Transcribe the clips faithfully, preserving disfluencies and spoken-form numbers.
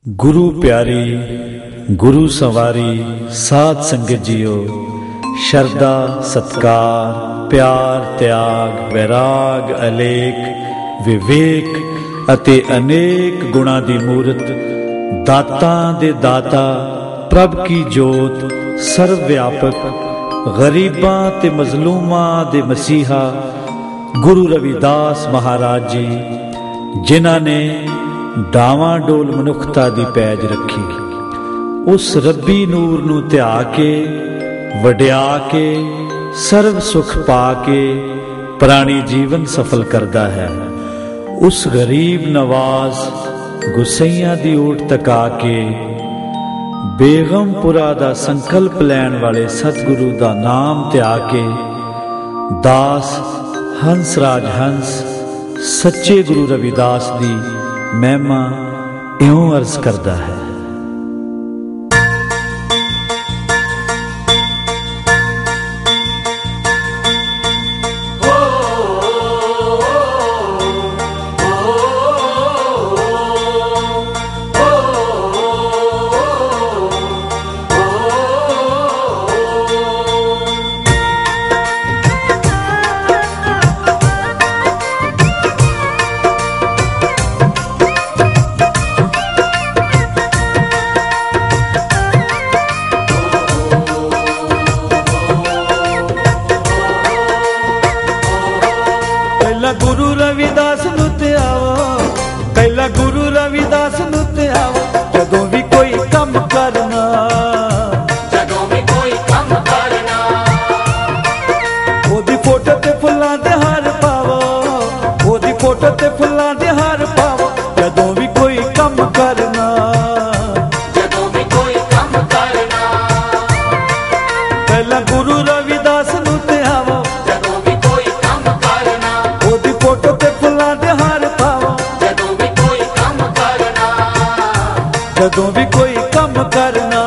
गुरु प्यारी गुरु संवारी साध संगत जियो, शरदा सत्कार प्यार त्याग वैराग अलेख विवेक अते अनेक गुणा दी मूरत, दातां दे दाता प्रभ की जोत सर्व व्यापक, गरीबां ते मजलूमां दे मसीहा गुरु रविदास महाराज जी, जिन्हां ने डावां डोल मनुखता दी पैज रखी, उस रब्बी नूर नूं ध्या के वड्या के सर्व सुख पा के प्राणी जीवन सफल करदा है। उस गरीब नवाज गुसैयां दी ओट तका के बेगमपुरा दा संकल्प लैण वाले सतगुरु दा नाम ध्या के दास हंसराज हंस सच्चे गुरु रविदास दी महिमा इउं अर्ज करदा है। गुरु रविदास नूं ते आओ, पहला गुरु रविदास नूं ते आओ, जदों भी कोई कम करना, जदों भी कोई कम करना, ओदी फोटो ते फुल्लां दे हार पावो, ओदी फोटो ते फुल्लां दे हार पावो, जदों भी कोई कम करना, जदों भी कोई कम करना, पहला गुरु रविदास नूं ते आओ, जदों भी कोई कम करना, ओदी फोटो ते फुल्लां दे हार पावो, जदों भी कोई कम करना, जदों भी कोई कम करना।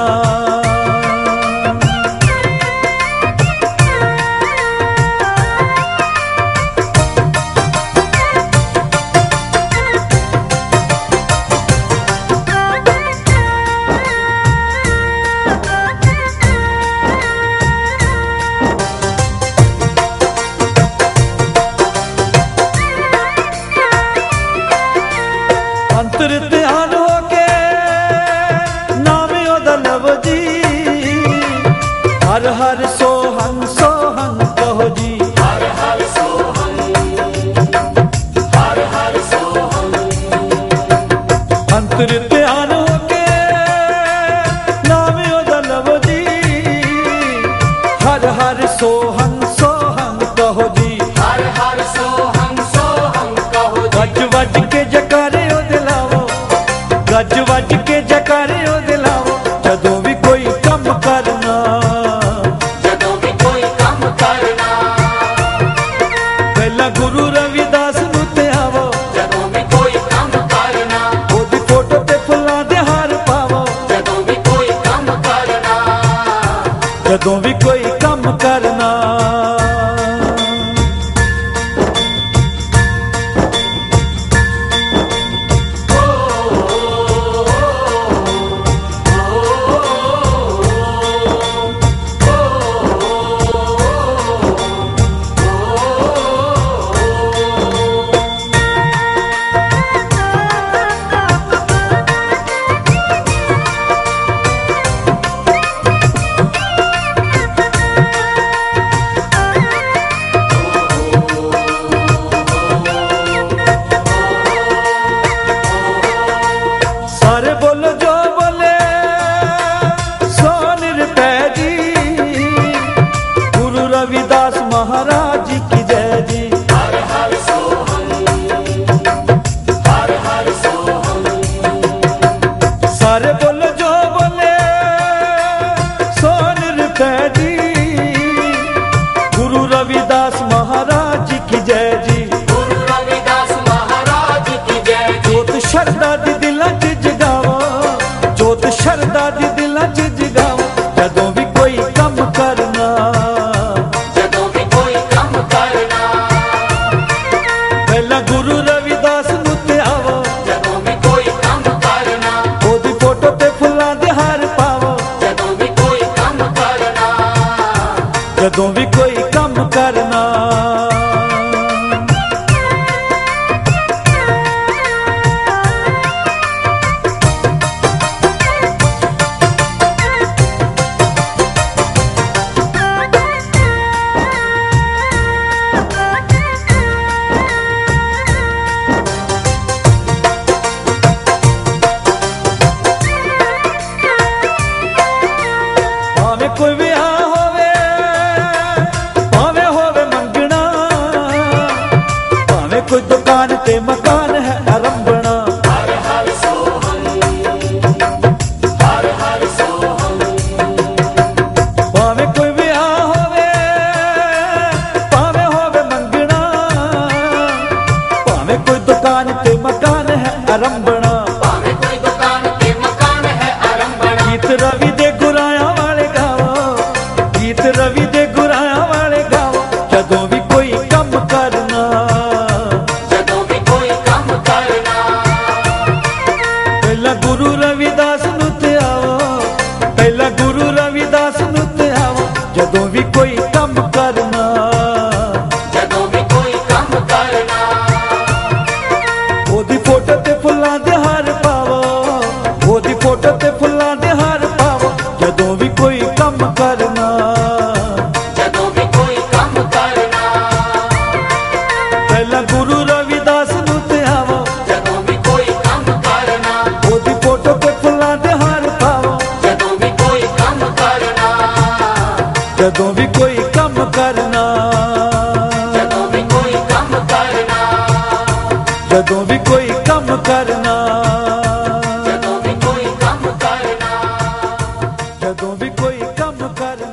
अंतर ध्यान हो के नाम ओदा लव जी, हर हर सोहन सोहन कहो जी, हर हर सोहन, हर हर सोहन, अंतर ध्यान हो के नाम ओदा लव जी, हर हर सोहन सोहन कहो जी, हर हर सोहन सोहन कहो जी, गज वज के जकारे ओदे लावो, गज वज के जकारे ओदे लावो, जदों भी कोई कम करना, जदों भी कोई कम करना, पहला गुरु रविदास नूं ते आवो, जदों भी कोई कम करना, ओदी फोटो ते फुल्लां दे हार पावो, जदों भी कोई कम करना, जदों भी कोई कम करना। जदों भी कोई काम करना, जदों भी कोई काम करना, जदों भी कोई काम करना, जदों भी कोई काम करना, जदों भी कोई काम करना।